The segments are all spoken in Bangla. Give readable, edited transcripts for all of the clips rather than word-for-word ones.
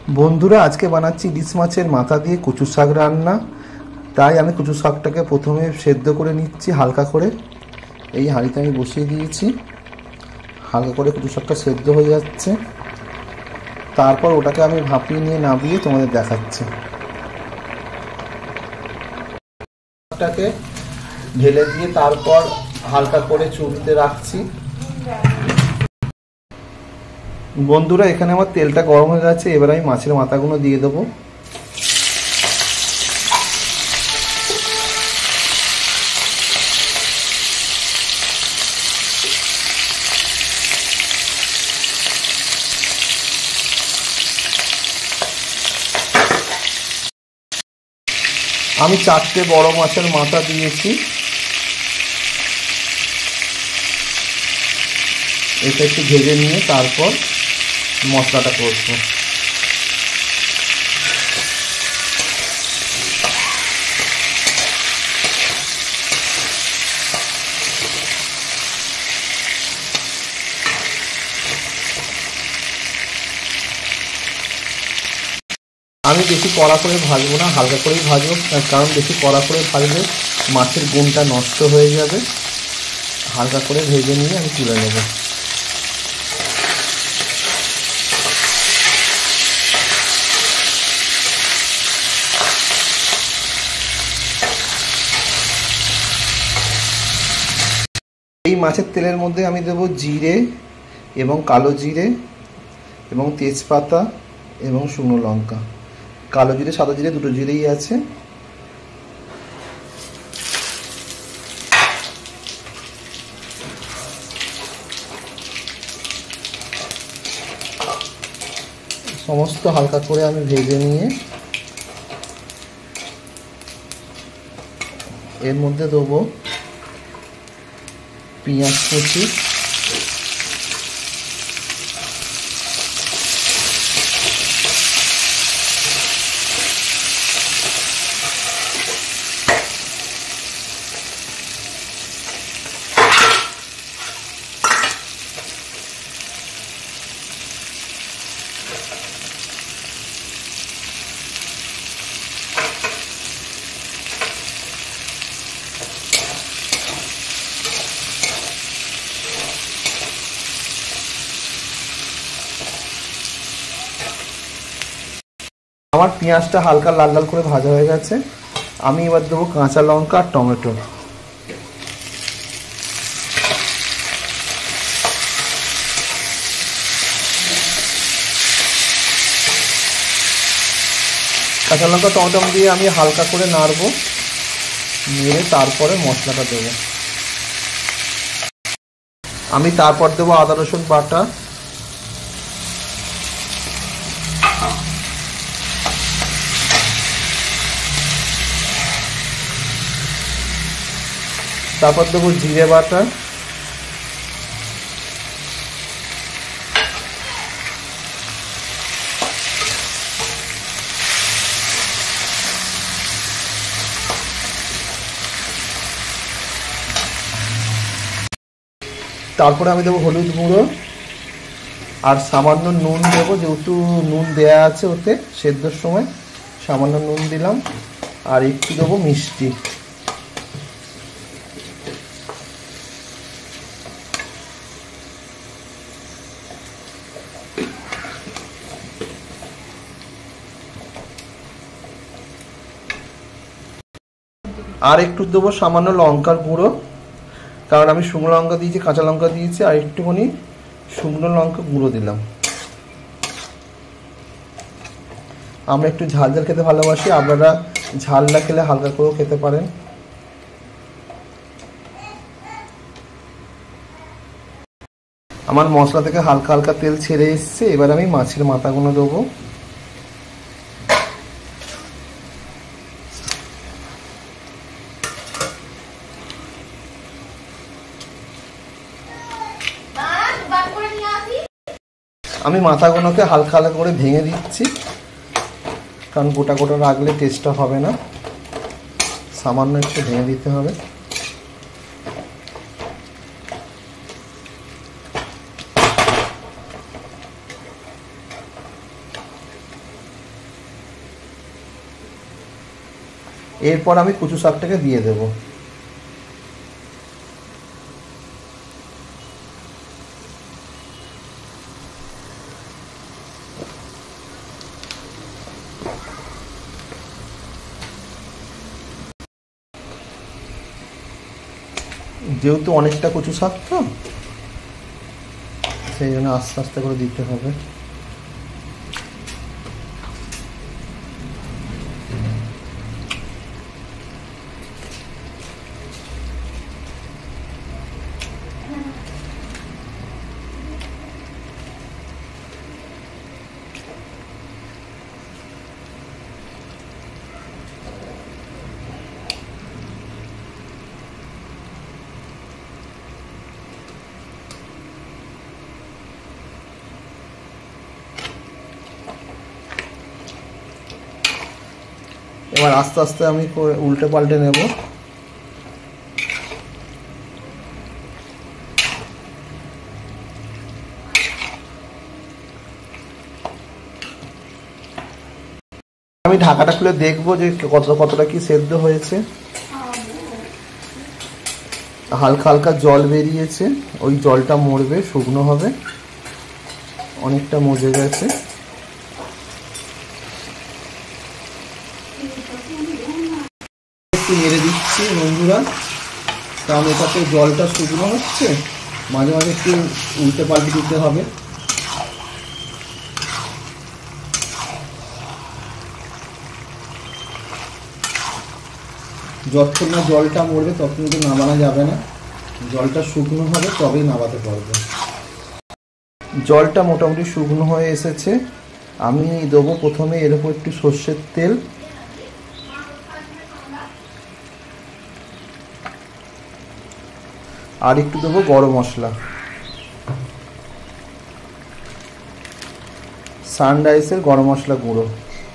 বন্ধুরা, আজকে বানাচ্ছি ইলিশ মাছের মাথা দিয়ে কচু শাক রান্না। তাই আমি কচু শাকটাকে প্রথমে সেদ্ধ করে নিচ্ছি হালকা করে। এই হাঁড়িতে আমি বসিয়ে দিয়েছি, হালকা করে কচু শাকটা সেদ্ধ হয়ে যাচ্ছে। তারপর ওটাকে আমি ভাপিয়ে নিয়ে নামিয়ে তোমাদের দেখাচ্ছি। শাকটাকে ঢেলে দিয়ে তারপর হালকা করে চুলতে রাখছি। বন্ধুরা, এখানে আমার তেলটা গরম হয়ে গেছে। এবার আমি মাছের মাথাগুলো দিয়ে দেবো। আমি 4টে বড় মাছের মাথা দিয়েছি। এটা একটু ভেজে নিয়ে তারপর মশলাটা করব। আমি বেশি কড়া করে ভাজবো না, হালকা করেই ভাজবো, কারণ বেশি কড়া করে ভাজলে মাছের গুণটা নষ্ট হয়ে যাবে। হালকা করে ভেজে নিয়ে আমি তুলে নেব। এই মাছের তেলের মধ্যে আমি দেব জিরে এবং কালো জিরে এবং তেজপাতা এবং শুকনো লঙ্কা। কালো জিরে সাদা জিরে দুটো জিরেই আছে। সমস্ত হালকা করে আমি ভেজে নিয়ে এর মধ্যে দেবো পেঁয়াজ কুচি, আমার পেঁয়াজটা হালকা লাল লাল করে ভাজা হয়ে গেছে। আমি এবার দেবো কাঁচা লঙ্কা আর টমেটো। কাঁচা লঙ্কা টমেটো দিয়ে আমি হালকা করে নাড়বো, নেড়ে তারপরে মশলাটা দেবো। আমি তারপর দেবো আদা রসুন বাটা, তারপর দেবো জিরে বাটা, তারপরে আমি দেবো হলুদ গুঁড়ো আর সামান্য নুন দেবো, যেহেতু নুন দেয়া আছে ওতে সেদ্ধর সময়, সামান্য নুন দিলাম। আর একটু দেবো মিষ্টি। আর একটু দেবো সামান্য লঙ্কার গুঁড়ো, কারণ আমি শুকনো লঙ্কা দিয়েছি, কাঁচা লঙ্কা দিয়েছি, আর একটুখানি শুকনো লঙ্কা গুঁড়ো দিলাম। আমরা একটু ঝাল ঝাল খেতে ভালোবাসি, আপনারা ঝাল না খেলে হালকা করেও খেতে পারেন। আমার মশলা থেকে হালকা হালকা তেল ছেড়ে এসছে। এবার আমি মাছের মাথাগুলো দেবো। আমি মাথাগুলোকে হালকা হালকা করে ভেঙে দিচ্ছি, কারণ গোটা গোটা রাখলে টেস্টটা হবে না। সামান্য একটু ভেঙে দিতে হবে। এরপর আমি কচু শাকটাকে দিয়ে দেব। যেহেতু অনেকটা কচু শাক তো সেই জন্য আস্তে আস্তে করে দিতে হবে। এবার আস্তে আস্তে আমি উল্টে পাল্টে নেব। আমি ঢাকাটা খুলে দেখবো যে কতটা কি সেদ্ধ হয়েছে। হালকা হালকা জল বেরিয়েছে, ওই জলটা মরবে, শুকনো হবে, অনেকটা মজে গেছে। একটু নেড়ে দিচ্ছি বন্ধুরা, কারণ এটাতে জলটা শুকনো হচ্ছে, মাঝে মাঝে একটু উল্টে পাল্টে দিতে হবে। যতক্ষণ না জলটা মরবে ততক্ষণ কিন্তু নামানো যাবে না, জলটা শুকনো হবে তবেই নামাতে পারবে। জলটা মোটামুটি শুকনো হয়ে এসেছে। আমি দেবো প্রথমে এর উপর একটু সর্ষের তেল, আর একটু দেবো গরম মশলা, সানরাইসের গরম মশলা গুঁড়ো,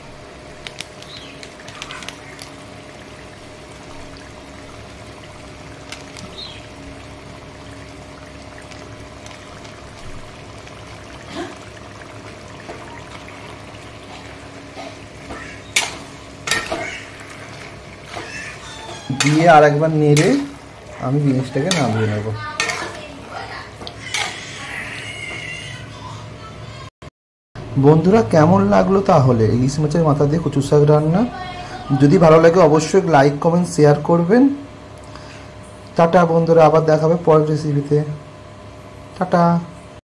দিয়ে আর একবার নেড়ে আমি জিনিসটাকে নামিয়ে নেব। বন্ধুরা কেমন লাগলো তাহলে ইলিশ মাছের মাথা দিয়ে কচু শাক রান্না? যদি ভালো লাগে অবশ্যই লাইক কমেন্ট শেয়ার করবেন। টাটা বন্ধুরা, আবার দেখাবে পরের রেসিপিতে। টাটা।